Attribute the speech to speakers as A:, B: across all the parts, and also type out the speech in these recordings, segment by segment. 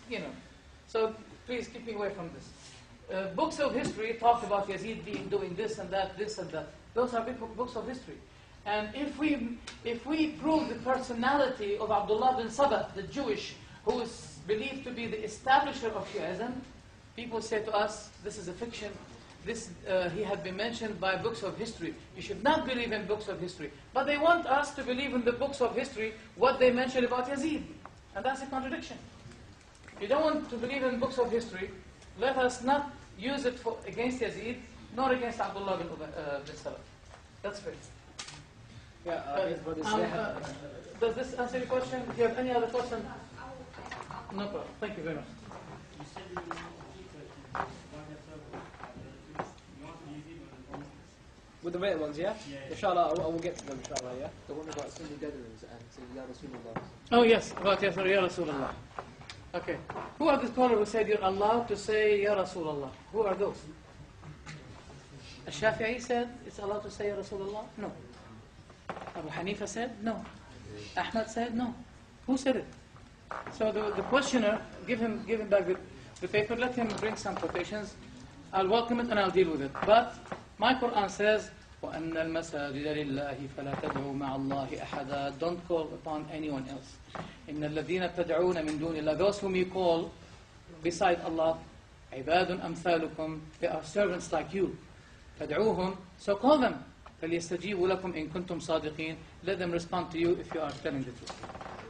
A: you know. So please keep me away from this. Books of history talk about Yazid doing this and that, this and that. Those are big books of history. And if we prove the personality of Abdullah bin Sabah, the Jewish, who is believed to be the establisher of Shi'ism, people say to us, this is a fiction. He had been mentioned by books of history. You should not believe in books of history. But they want us to believe in the books of history what they mentioned about Yazid. And that's a contradiction. You don't want to believe in books of history. Let us not use it against Yazid, nor against Abdullah bin Salam. That's fair. Does this answer your question? Do you have any other question? No problem. Thank you very much.
B: With the written ones, yeah? Inshallah, I will get to them, inshallah, yeah?
C: The one about single gatherings and saying Ya Rasulullah.
A: Oh yes, about Ya Rasulullah. Okay. Who are the scholars who said you're allowed to say Ya Rasulullah? Who are those? Al-Shafi'i said it's allowed to say Ya Rasulullah? No. Abu Hanifa said no. Ahmad said no. Who said it? So the questioner, give him back the paper, let him bring some quotations. I'll welcome it and I'll deal with it. But my Quran says, وَأَنَّ الْمَسَاجِدَ لِلَّهِ فَلَا تَدْعُوا مَعَ اللَّهِ أَحَدًا. Don't call upon anyone else. إِنَّ الَّذِينَ تَدْعُونَ مِن دُونِ اللَّهِ. Those whom you call beside Allah, عِبَادٌ أَمْثَالُكُمْ. They are servants like you. فَادْعُوهُمْ. So call them. فَلْيَسْتَجِيبُوا لَكُمْ إِن كُنْتُمْ صَادِقِينَ. Let them respond to you if you are telling the truth.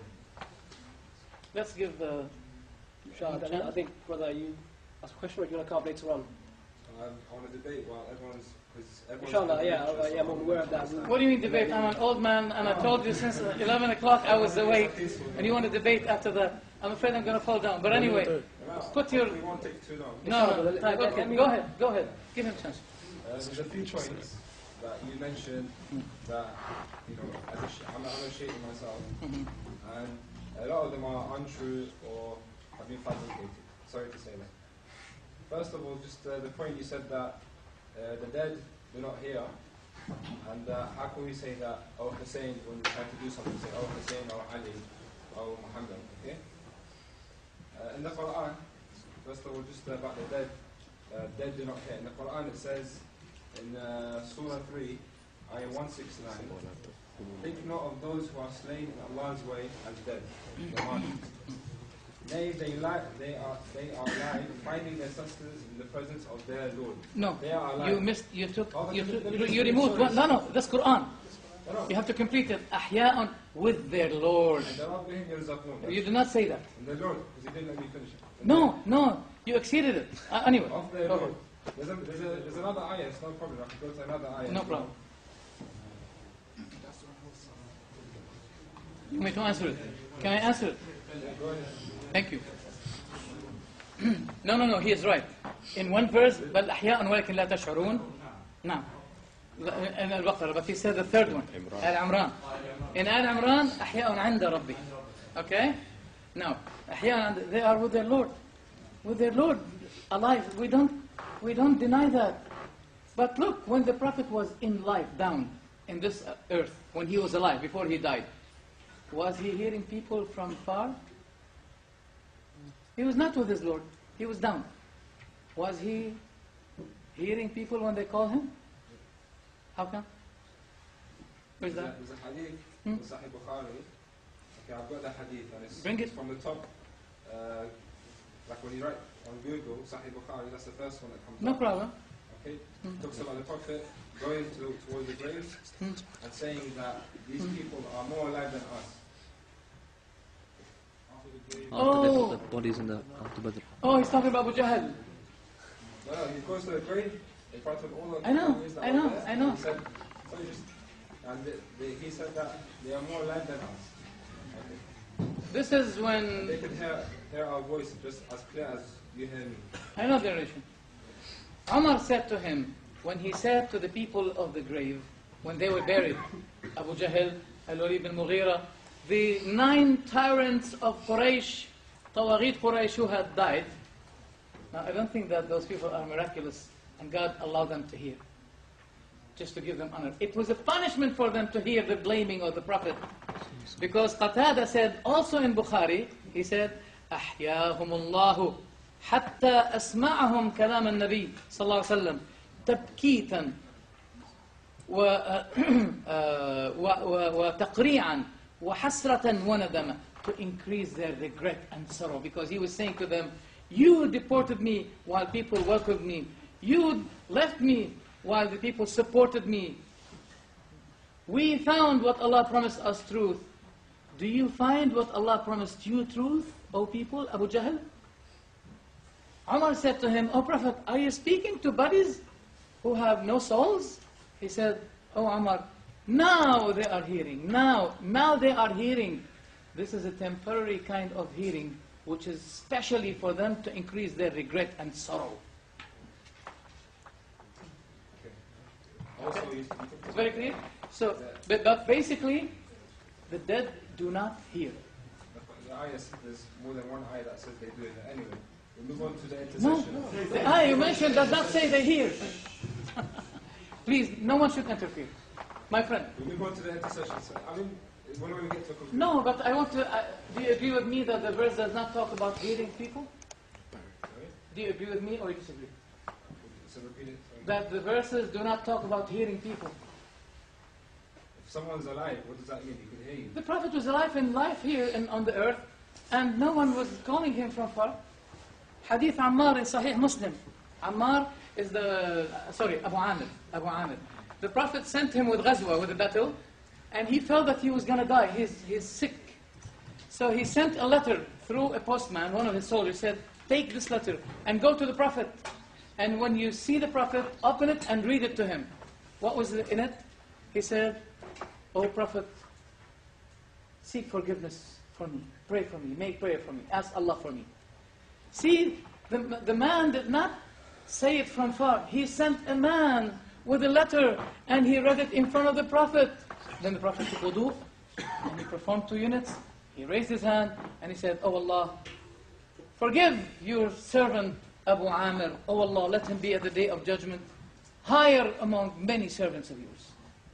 A: Let's give
B: I think, brother, you ask a question or do you want to come up later on?
D: I want to debate while everyone's...
B: Inshallah, yeah, I'm aware of that.
A: What do you mean debate? I'm an old man and I told you since 11 o'clock I was awake and you want to debate after that. I'm afraid I'm going to fall down. But anyway, put your...
D: We won't take too long.
A: No, okay, go ahead. Give him a chance.
D: There's a few points that you mentioned that, you know, I'm a Shiite myself, and a lot of them are untrue or have been fabricated. Sorry to say that. First of all, just the point you said that the dead do not hear, and how can we say that, oh Hussein, when we try to do something, say, oh Hussein, or Ali, or Muhammad, okay? In the Quran, first of all, just about the dead, dead do not hear. In the Quran it says, in Surah 3, Ayah 169, take note of those who are slain in Allah's way as dead, the martyrs. Nay, they are alive, finding their sustenance in the presence of their Lord.
A: No,
D: they are alive.
A: You removed one. No, that's Quran. You have to complete it. Ahya'un with their Lord. You do not say that.
D: The Lord, because he didn't let me finish it.
A: No, you exceeded it. Anyway.
D: Of their Lord. There's another ayah, it's no problem. I can go to another ayah.
A: No problem. You want me to answer it? Can I answer it?
D: Go ahead.
A: Thank you. No, he is right. In one verse, بل أحياء ولكن لا تشعرون. نعم. In Al-Baqarah, but he said the third one, Al-Imran. In Al-Imran, أحياء عند ربي. Okay? Now, أحياء, they are with their Lord. With their Lord, alive. We don't deny that. But look, when the Prophet was in life, down in this earth, when he was alive, before he died, was he hearing people from far? He was not with his Lord. He was down. Was he hearing people when they call him? How come? Where's that?
D: There's a hadith in Sahih Bukhari. Okay, I've got the hadith and it's from the top. Like when you write on Google, Sahih Bukhari, that's the first one that comes up.
A: No problem.
D: Okay? Talks about the Prophet going towards the grave and saying that these people are more alive than us.
C: After the bodies in the after Badr.
A: Oh, he's talking about Abu Jahl.
D: No, he goes to the grave in front of all the
A: I know.
D: He said that they are more alive than us. Okay.
A: This is when...
D: They could hear our voice just as clear as you hear me.
A: I know the narration. Umar said to him, when he said to the people of the grave, when they were buried, Abu Jahl, Al-Walid bin Mughira, the 9 tyrants of Quraysh, Tawaghit Quraysh who had died. Now I don't think that those people are miraculous and God allowed them to hear. Just to give them honor. It was a punishment for them to hear the blaming of the Prophet. Because Qatada said, also in Bukhari, he said, أحياهم الله حتى أسمعهم كلام النبي صلى الله عليه وسلم تبكيتا وتقريعا وحسرة وندما, to increase their regret and sorrow, because he was saying to them, you deported me while people welcomed me, you left me while the people supported me, we found what Allah promised us truth. Do you find what Allah promised you truth, O people? Abu Jahl. Umar said to him, O Prophet, are you speaking to bodies who have no souls? He said, O Umar, now they are hearing. Now they are hearing. This is a temporary kind of hearing, which is specially for them to increase their regret and sorrow.
D: Also,
A: Okay. It's very clear. So, but basically, the dead do not hear.
D: the ayahs, there's more than one ayah that says they do it anyway. We move on to the
A: No,
D: intercession.
A: the ayah you mentioned does not say they hear. Please, no one should interfere. My friend.
D: We move on to the intercession. So, I mean, when we get to a conclusion.
A: No, but I want to. Do you agree with me that the verse does not talk about hearing people? Do you agree with me or you disagree?
D: So repeat it.
A: That the verses do not talk about hearing people.
D: If someone's alive, what does that mean? He can hear you.
A: The Prophet was alive in life here on the earth, and no one was calling him from far. Hadith Ammar in Sahih Muslim. Ammar is Abu Amir. The Prophet sent him with ghazwa, with a battle, and he felt that he was going to die. He's sick. So he sent a letter through a postman, one of his soldiers, said, take this letter and go to the Prophet. And when you see the Prophet, open it and read it to him. What was in it? He said, O Prophet, seek forgiveness for me. Pray for me. Make prayer for me. Ask Allah for me. See, the man did not say it from far. He sent a man with a letter and he read it in front of the Prophet. Then the Prophet took wudu and he performed 2 units. He raised his hand and he said, Oh Allah, forgive your servant Abu Amir. Oh Allah, let him be at the day of judgment higher among many servants of yours.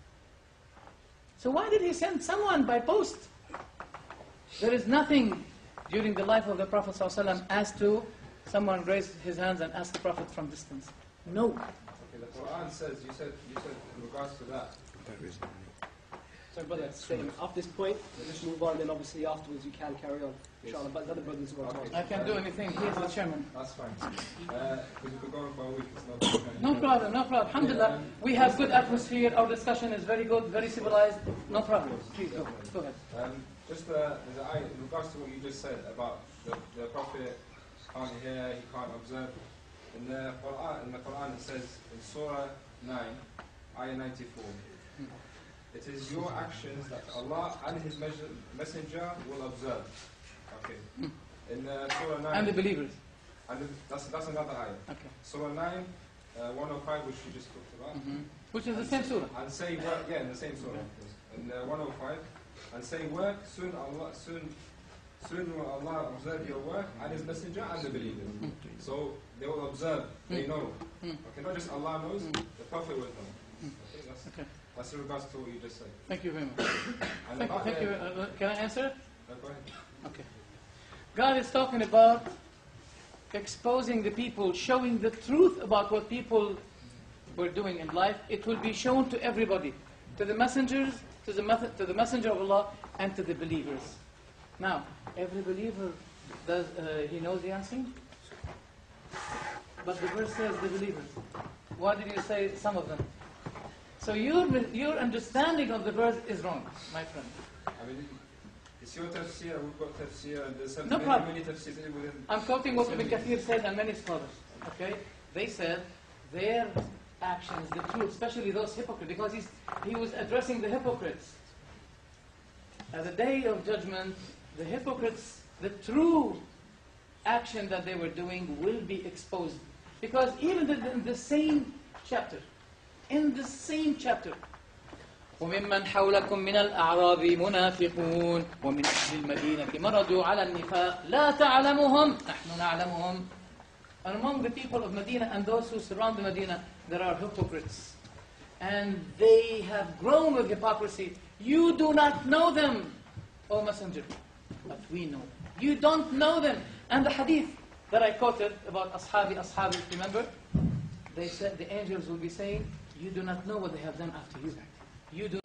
A: So why did he send someone by post? There is nothing during the life of the Prophet ﷺ as to someone raise his hands and ask the Prophet from distance. No.
D: Okay, the Quran says, you said in regards to that.
B: So, brother, after this point, we'll just move on, then obviously afterwards you can carry on. Inshallah, but the other brothers will talk.
A: I can't do anything. He's the chairman.
D: That's fine. Because we could go on for a week. It's not
A: No problem, no problem. Alhamdulillah, we have good atmosphere. Our discussion is very good, very civilized. No problem. Please go ahead.
D: Just there's an ayah in regards to what you just said about the Prophet can't hear, he can't observe. In the Quran it says in Surah 9, ayah 94. It is your actions that Allah and His Messenger will observe. Okay. In Surah 9.
A: And the believers.
D: And that's another ayah.
A: Okay.
D: Surah 9, 105, which you just talked about.
A: Which is the same surah.
D: And say work, in the same surah. In 105, and say work, soon will Allah observe your work and His Messenger and the believers. So they will observe, they know. Okay, not just Allah knows, the Prophet will know. Okay, that's in regards to what you just said.
A: Thank you very much.
D: And
A: Thank you. Can I answer?
D: Go ahead.
A: Okay. God is talking about exposing the people, showing the truth about what people were doing in life. It will be shown to everybody, to the messengers, to the messenger of Allah, and to the believers. Now, every believer he knows the answer, but the verse says the believers. Why did you say some of them? So your understanding of the verse is wrong, my friend.
D: I mean, it's your tafsir, we've got tafsir, and there's
A: No problem.
D: many tafsirs within.
A: I'm quoting what Ibn Kathir said and many scholars. Okay, they said their actions, the truth, especially those hypocrites, because he was addressing the hypocrites. At the day of judgment, the hypocrites, the true action that they were doing will be exposed, because even in the same chapter. وممن حولكم من الأعراب منافقون ومن أهل المدينة مرضوا على النفاق لا تعلمهم نحن نعلمهم. And among the people of Medina and those who surround the Medina, there are hypocrites. And they have grown with hypocrisy. You do not know them, O Messenger. But we know. You don't know them. And the hadith that I quoted about Ashabi, if you remember, they said the angels will be saying, you do not know what they have done after you. You do